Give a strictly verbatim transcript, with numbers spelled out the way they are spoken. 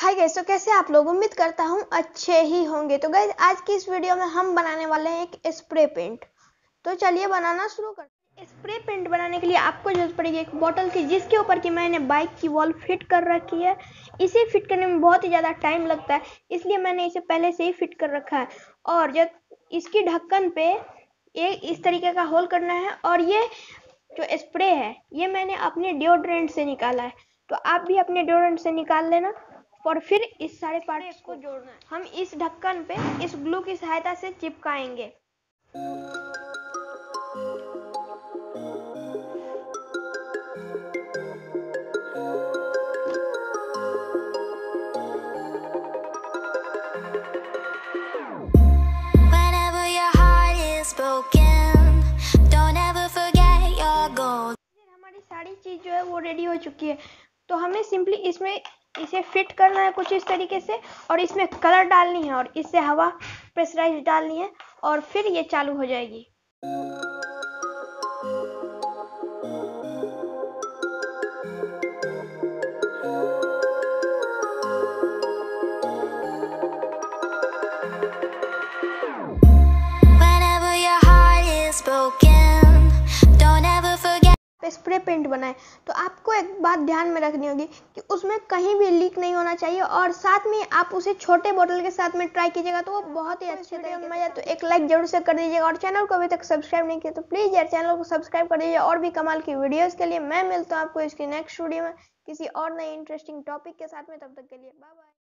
Hi guys, तो कैसे आप लोग? उम्मीद करता हूँ अच्छे ही होंगे। तो गाइस, आज की इस वीडियो में हम बनाने वाले हैं एक स्प्रे पेंट। तो चलिए बनाना शुरू करते हैं। स्प्रे पेंट बनाने के लिए आपको जरूरत पड़ेगी एक बोतल की, जिसके ऊपर की मैंने बाइक की वॉल फिट कर रखी है। इसे फिट करने में बहुत ही ज़्यादा टाइम लगता है, इसलिए मैंने इसे पहले से ही फिट कर रखा है। और जब इसकी ढक्कन पे एक इस तरीके का होल करना है, और ये जो स्प्रे है ये मैंने अपने डिओड्रेंट से निकाला है। तो आप भी अपने डिओड्रेंट से निकाल लेना और फिर इस सारे पार्ट्स को जोड़ना है। हम इस ढक्कन पे इस ग्लू की सहायता से चिपकाएंगे। Whenever your heart is broken, don't ever forget your goals. हमारी सारी चीज जो है वो रेडी हो चुकी है। तो हमें सिंपली इसमें इसे फिट करना है कुछ इस तरीके से, और इसमें कलर डालनी है और इससे हवा प्रेशराइज डालनी है, और फिर ये चालू हो जाएगी। Whenever your heart is broken, don't ever forget. Spray paint बनाए तो आपको एक बात ध्यान में रखनी होगी कि उसमें कहीं भी लीक नहीं होना चाहिए, और साथ में आप उसे छोटे बोतल के साथ में ट्राई कीजिएगा तो वो बहुत ही अच्छे तरीके से मजा। तो एक लाइक जरूर से कर दीजिएगा, और चैनल को अभी तक सब्सक्राइब नहीं किया तो प्लीज यार चैनल को सब्सक्राइब कर दीजिए। और भी कमाल की वीडियोस के लिए मैं मिलता हूँ आपको इसकी नेक्स्ट वीडियो में किसी और नए इंटरेस्टिंग टॉपिक के साथ में। तब तक के लिए बाय बाय।